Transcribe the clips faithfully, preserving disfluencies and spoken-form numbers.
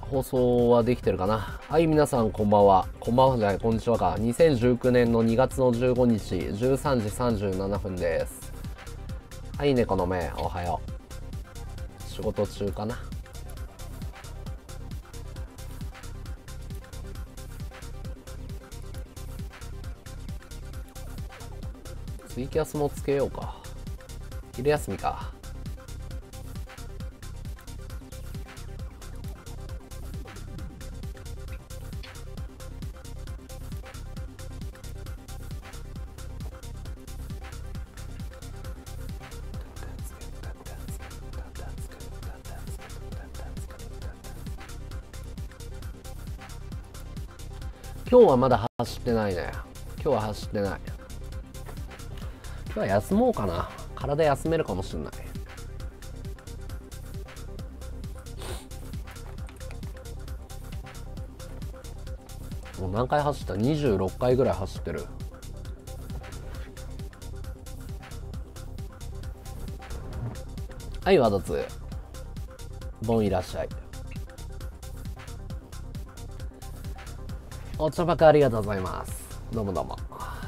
放送はできてるかな。はい、皆さんこんばんは。こんばんはじゃない、こんにちはか。にせんじゅうきゅうねんのにがつのじゅうごにち、じゅうさんじさんじゅうななふんです。はい、猫の目、おはよう。仕事中かな。ツイキャスもつけようか。昼休みか。今日はまだ走ってないね。今日は走ってない。今日は休もうかな。体休めるかもしれない。もう何回走った？にじゅうろっかいぐらい走ってる。はい、ワドツボンいらっしゃい。お茶ばかありがとうございます。どうもどうも。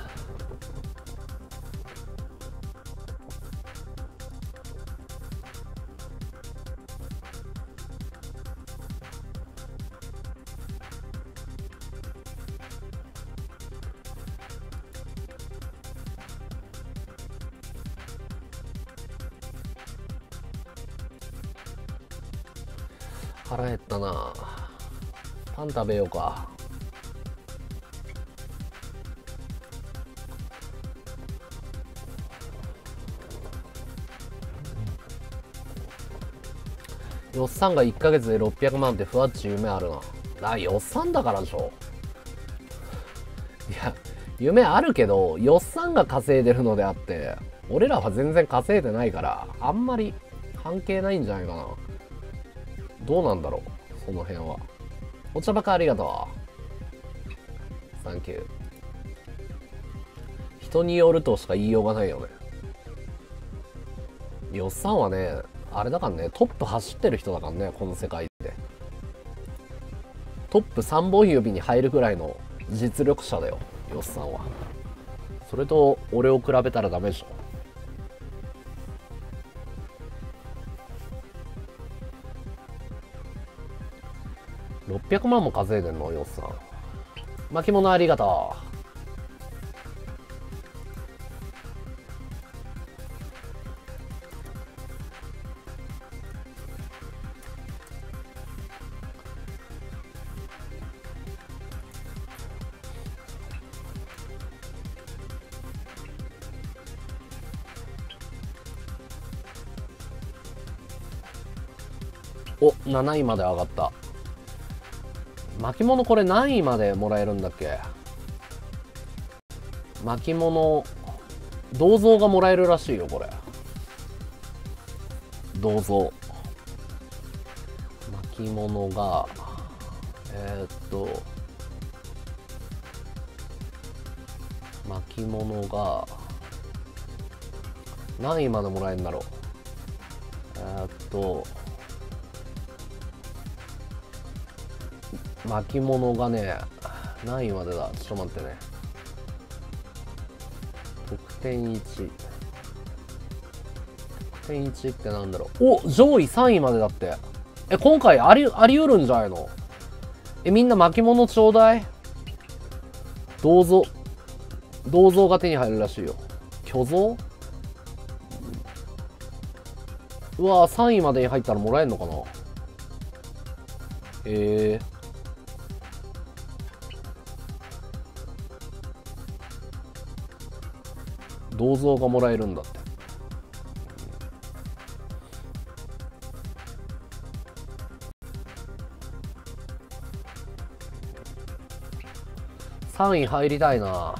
腹減ったな。パン食べようか。よっさんがいっかげつでろっぴゃくまんってふわっち夢あるな。あ、よっさんだからでしょ。いや、夢あるけど、よっさんが稼いでるのであって、俺らは全然稼いでないから、あんまり関係ないんじゃないかな。どうなんだろう、その辺は。お茶ばかありがとう。サンキュー。人によるとしか言いようがないよね。よっさんはね、あれだからね、トップ走ってる人だからね、この世界で。トップさんぼん指に入るぐらいの実力者だよ、よっさんは。それと俺を比べたらダメでしょ。ろっぴゃくまんも稼いでんの、よっさん。巻物ありがとう。お、なないまで上がった。巻物これ何位までもらえるんだっけ？巻物、銅像がもらえるらしいよ、これ。銅像。巻物が、えー、っと、巻物が、何位までもらえるんだろう。えー、っと、巻物がね、何位までだ？ちょっと待ってね。得点いち。得点いちってなんだろう。お、上位さんいまでだって。え、今回あり、あり得るんじゃないの？え、みんな巻物ちょうだい。銅像。銅像が手に入るらしいよ。巨像？うわぁ、さんいまでに入ったらもらえんのかな？へえー。銅像がもらえるんだって。さんい入りたいな。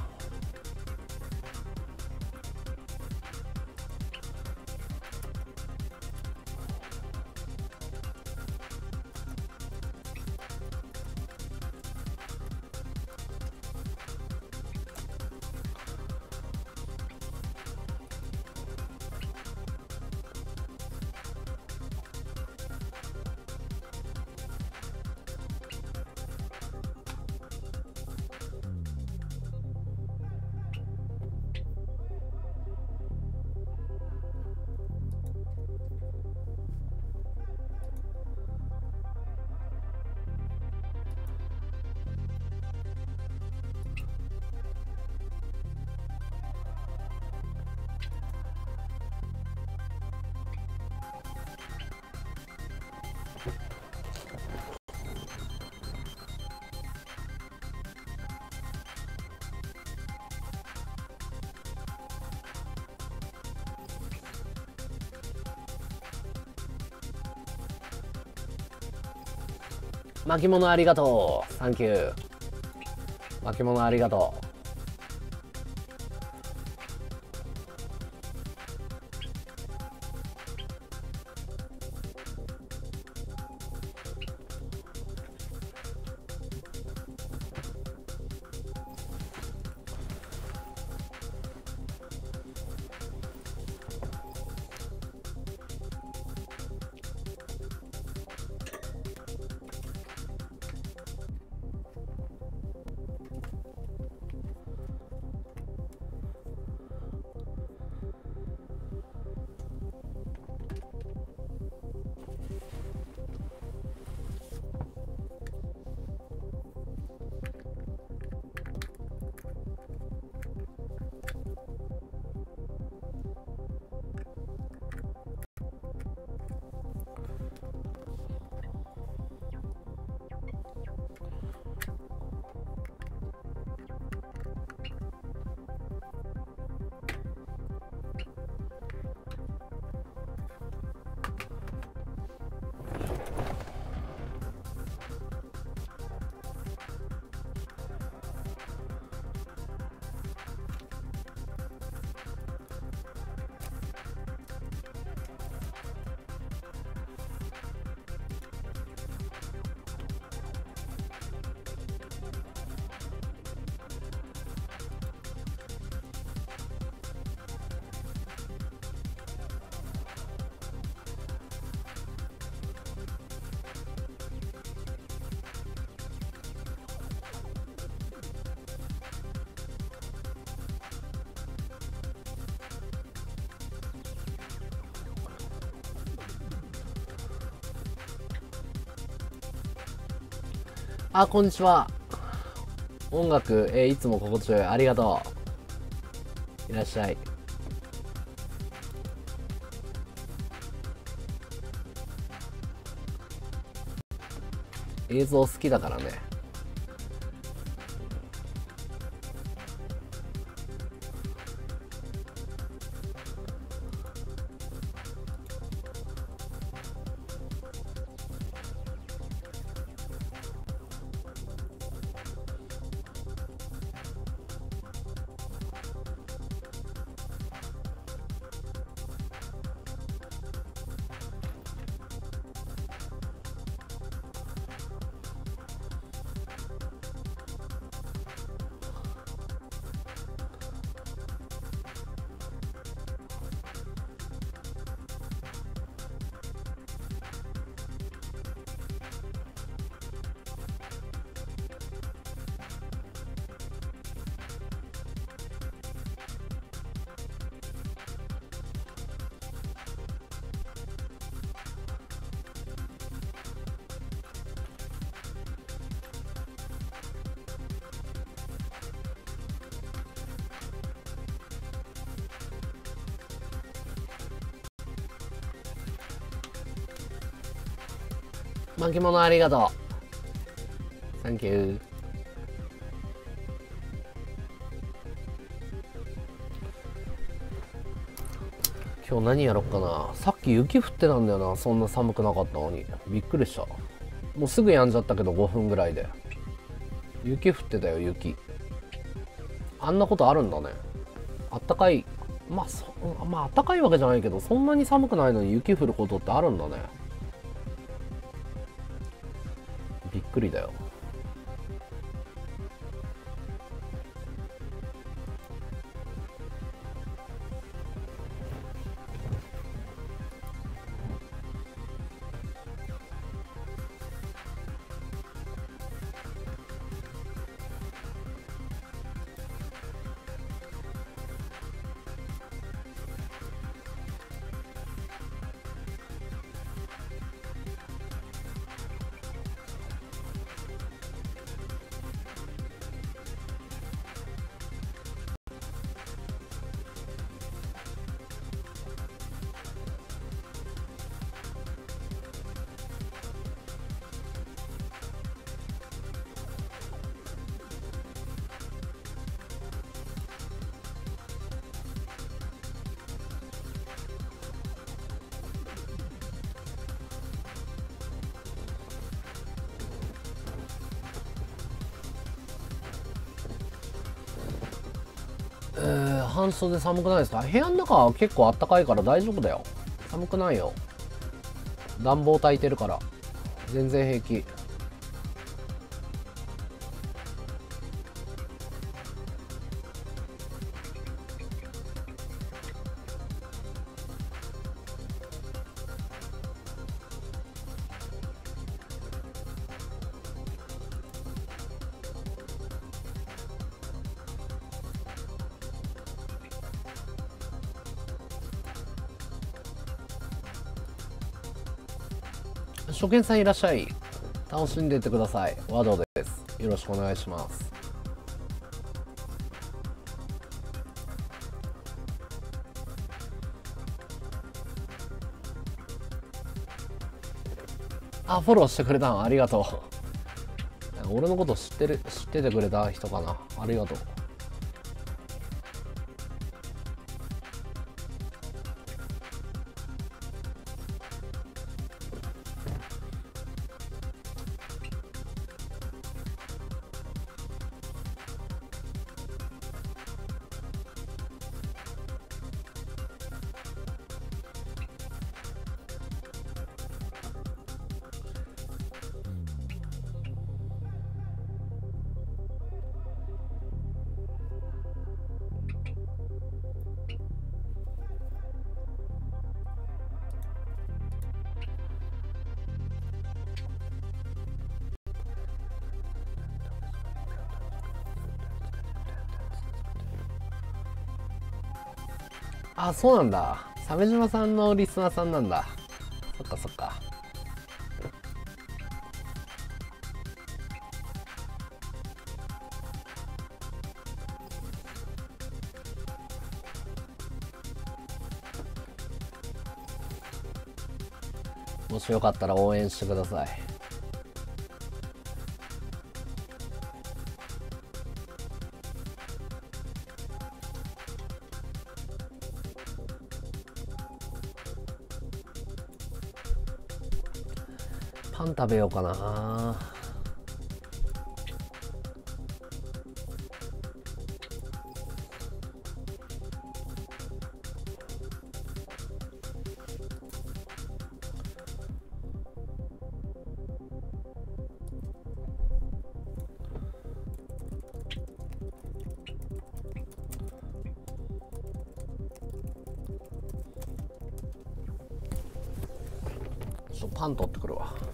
巻物ありがとう。サンキュー。巻物ありがとう。あ、こんにちは。音楽、えー、いつも心地よい。ありがとう。いらっしゃい。映像好きだからね。巻物ありがとう。サンキュー。今日何やろっかな。さっき雪降ってたんだよな。そんな寒くなかったのに。びっくりした。もうすぐ止んじゃったけどごふんぐらいで。雪降ってたよ、雪。あんなことあるんだね。あったかい。まあ、そまあ、あったかいわけじゃないけど、そんなに寒くないのに雪降ることってあるんだね。びっくりだよ。 えー、半袖寒くないですか？部屋の中は結構あったかいから大丈夫だよ。寒くないよ。暖房焚いてるから全然平気。初見さんいらっしゃい。楽しんでいってください。ワドです。よろしくお願いします。あ、フォローしてくれたんありがとう。俺のこと知ってる、知っててくれた人かな。ありがとう。あ、そうなんだ。鮫島さんのリスナーさんなんだ。そっかそっか。もしよかったら応援してください。パン食べようかな。ちょっとパン取ってくるわ。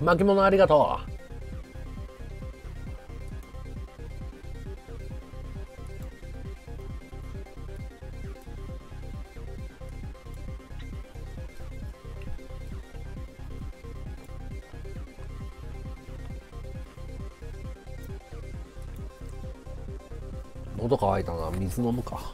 巻物ありがとう。喉乾いたな、水飲むか。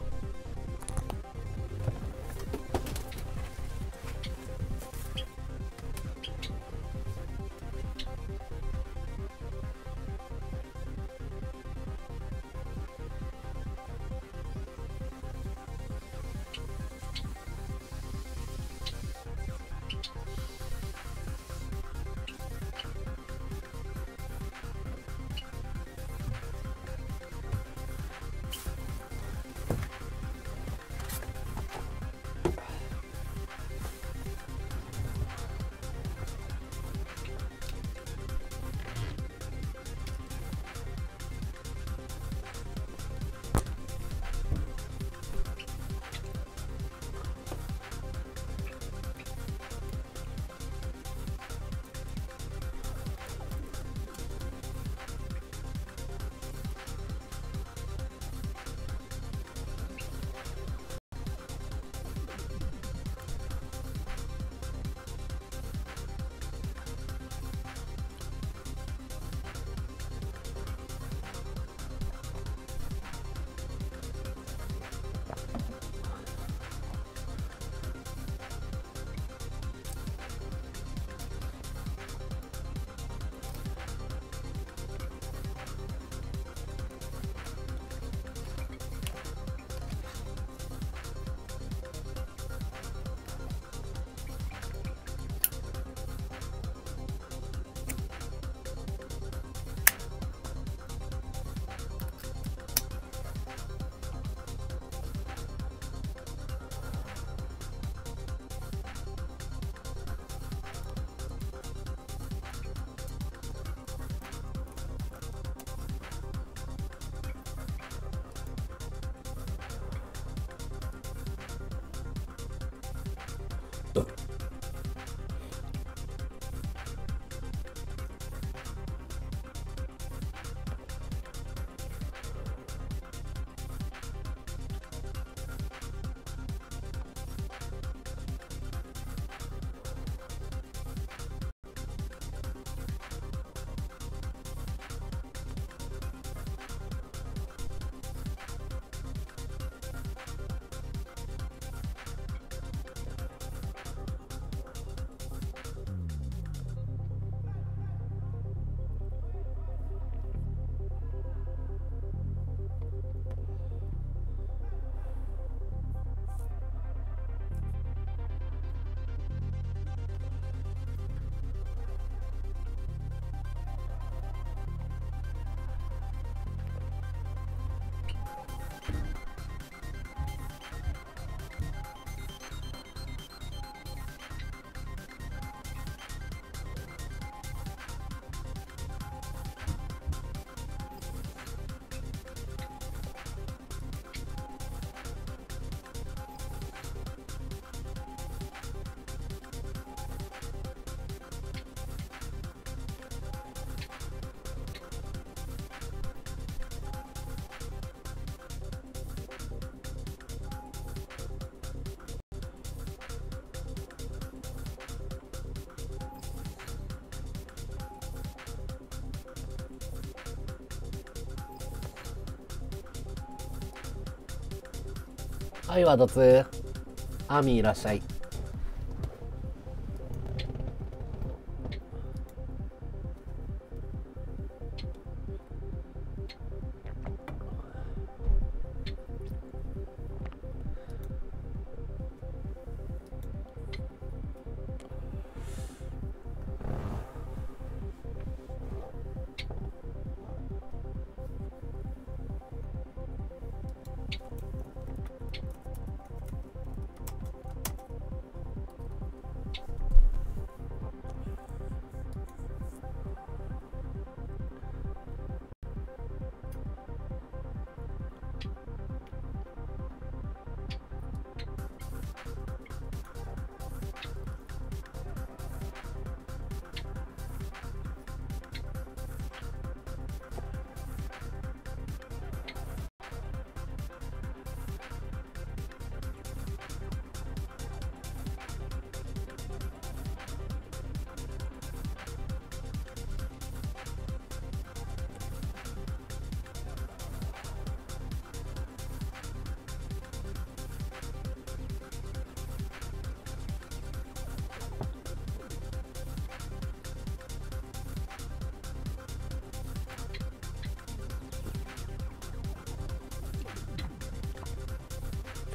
はい、わどつ。アミいらっしゃい。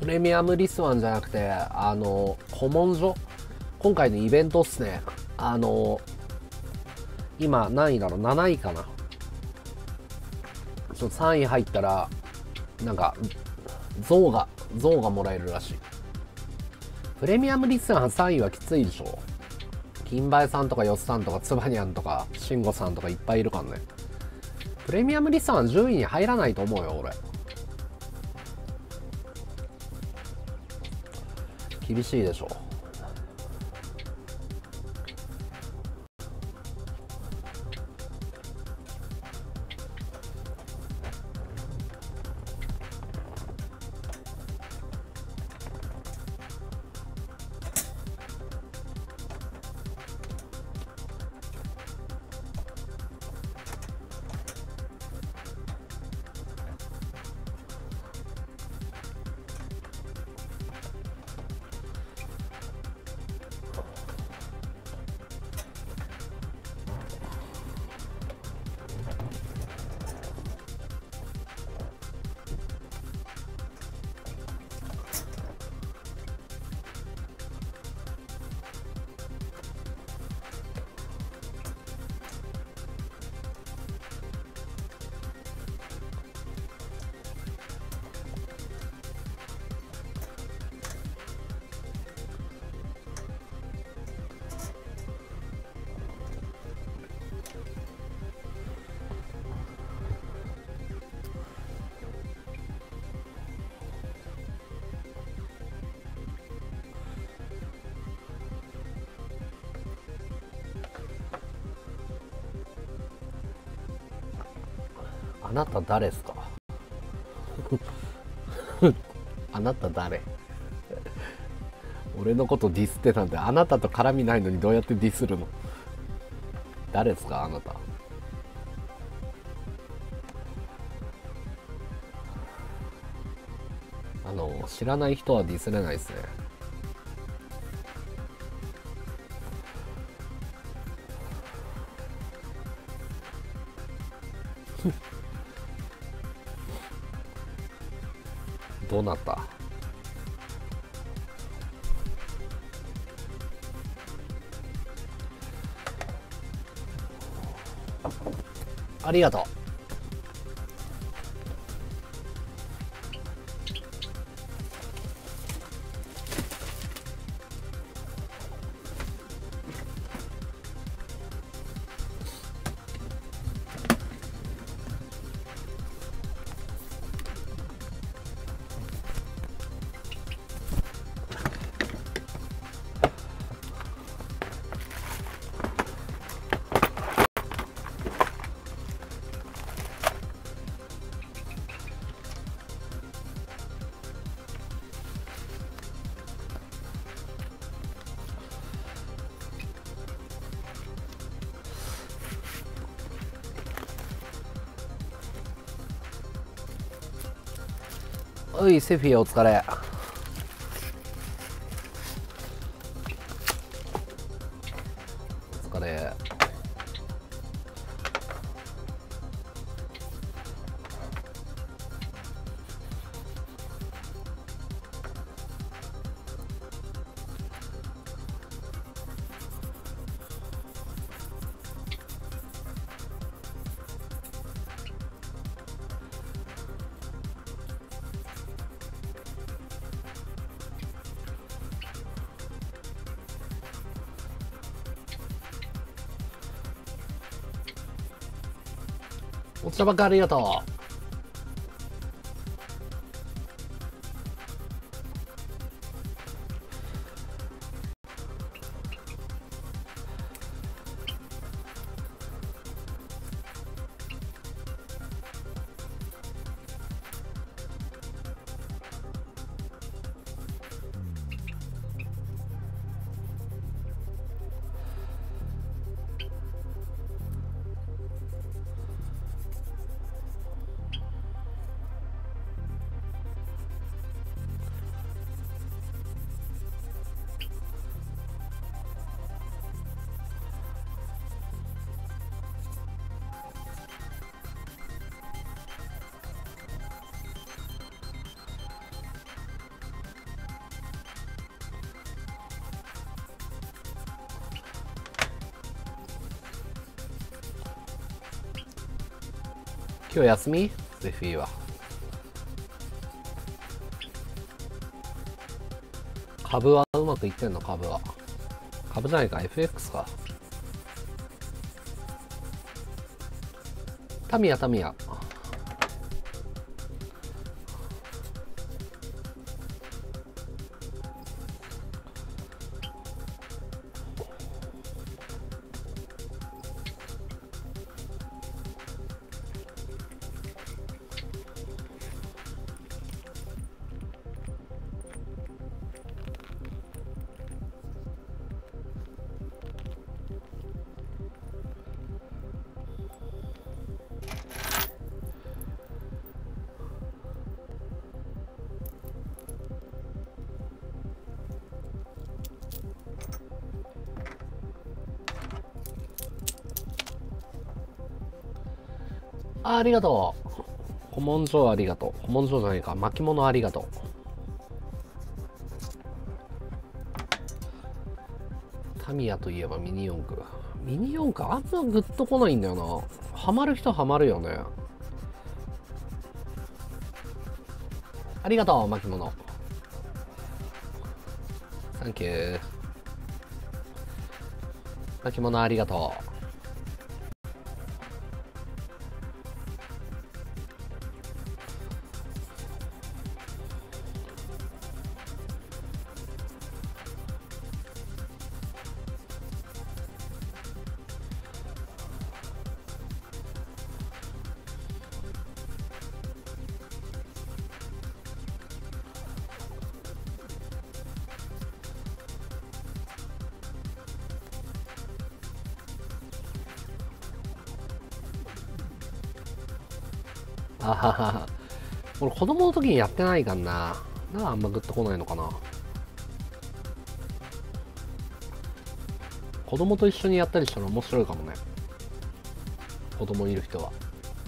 プレミアムリスワンじゃなくて、あの古文書、今回のイベントっすね。あの今何位だろう、なないかな。ちょっとさんい入ったらなんか像が像がもらえるらしい。プレミアムリスワンさんいはきついでしょ。金梅さんとかよっさんとかつばにゃんとかしんごさんとかいっぱいいるからね。プレミアムリスワンじゅういに入らないと思うよ俺。厳しいでしょ。あなた誰ですか？あなた誰？俺のことディスってなんて、あなたと絡みないのにどうやってディスるの？誰ですかあなた？あの知らない人はディスれないですね。どうなった？ありがとう。おいセフィお疲れ。お疲れ。お茶ばっかありがとう。 今日休みゼフィーは。株はうまくいってんの？株は。株じゃないか、 エフエックス か。タミヤタミヤ。あ、ありがとう。古文書ありがとう。古文書じゃないか。巻物ありがとう。タミヤといえばミニ四駆。ミニ四駆あんまグッとこないんだよな。ハマる人ハマるよね。ありがとう、巻物。サンキュー。巻物ありがとう。あははは。俺子供の時にやってないかんな。だからあんまグッとこないのかな。子供と一緒にやったりしたら面白いかもね。子供いる人は。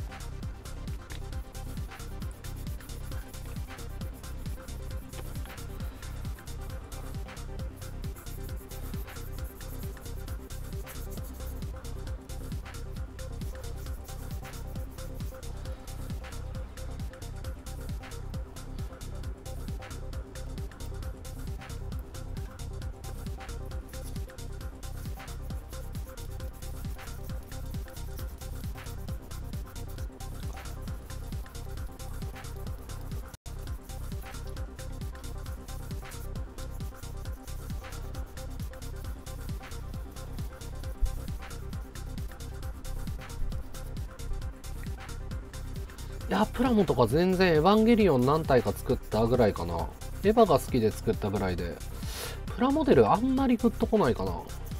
いや、プラモとか全然エヴァンゲリオン何体か作ったぐらいかな。エヴァが好きで作ったぐらいで、プラモデルあんまりグッとこないかな。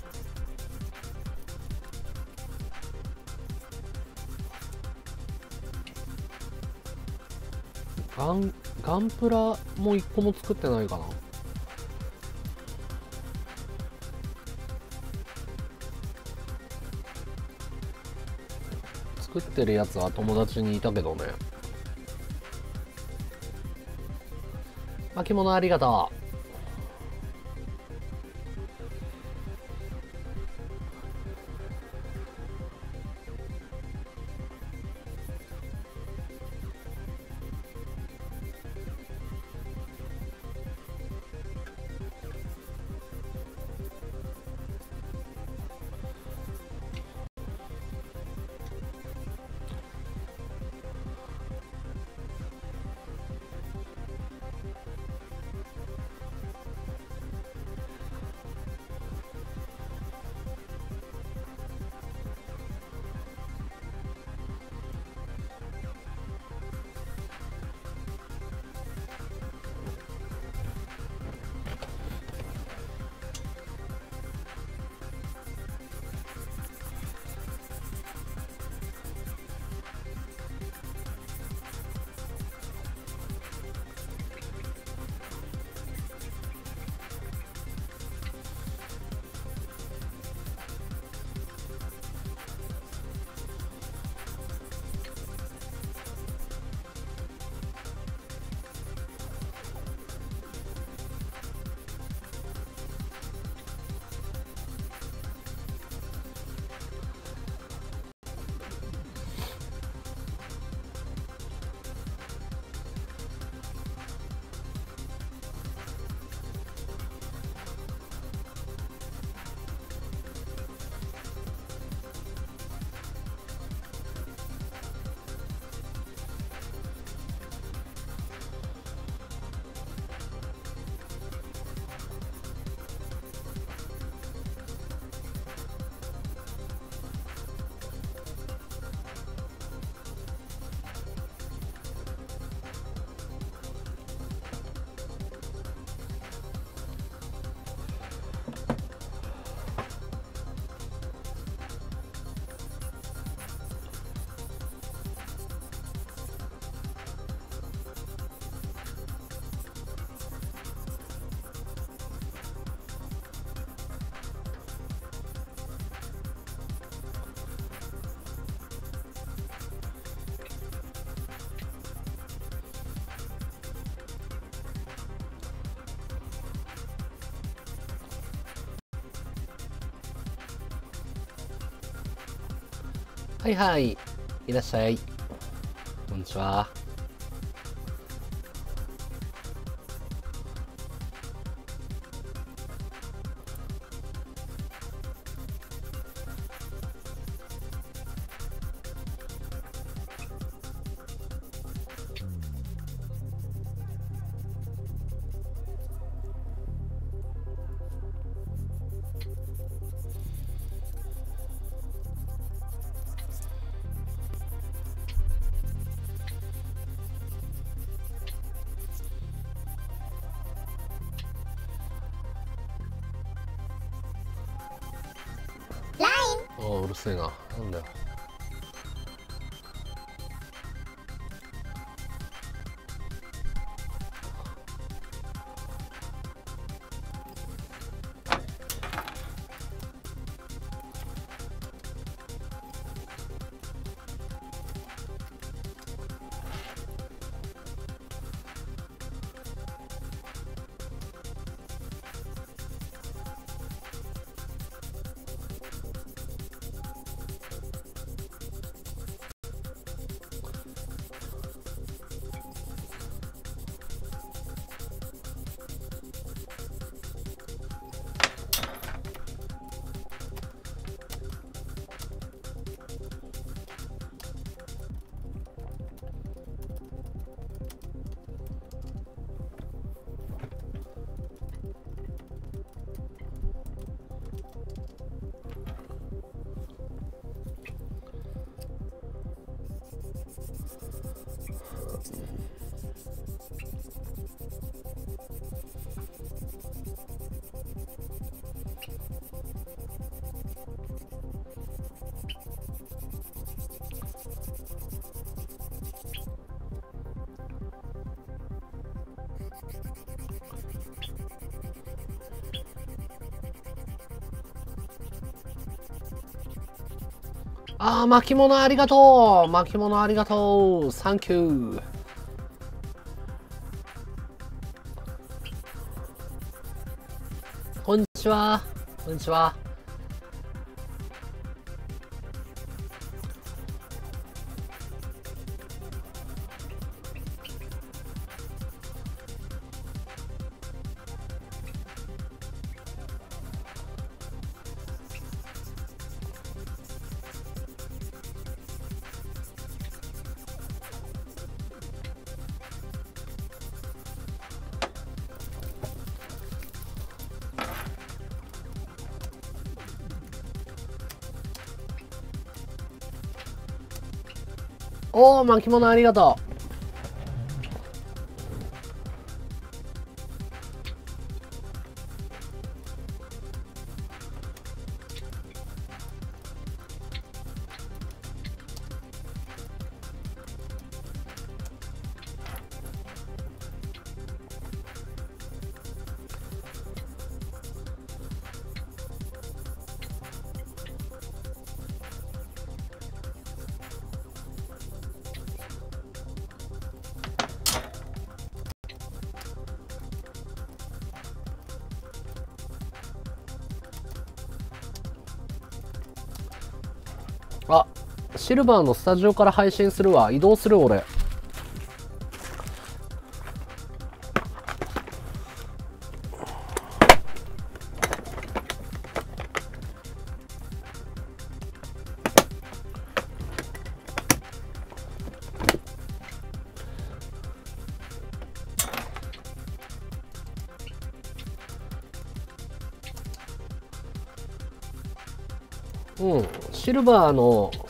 ガン、ガンプラも一個も作ってないかな。作ってるやつは友達にいたけどね。巻物ありがとう。 はいはい。いらっしゃい。こんにちは。ああ、うるせえな。なんだよ。ああ、巻物ありがとう。巻物ありがとう。サンキュー。こんにちは。こんにちは。おお、巻物ありがとう。あ、シルバーのスタジオから配信するわ。移動する俺。うん、シルバーの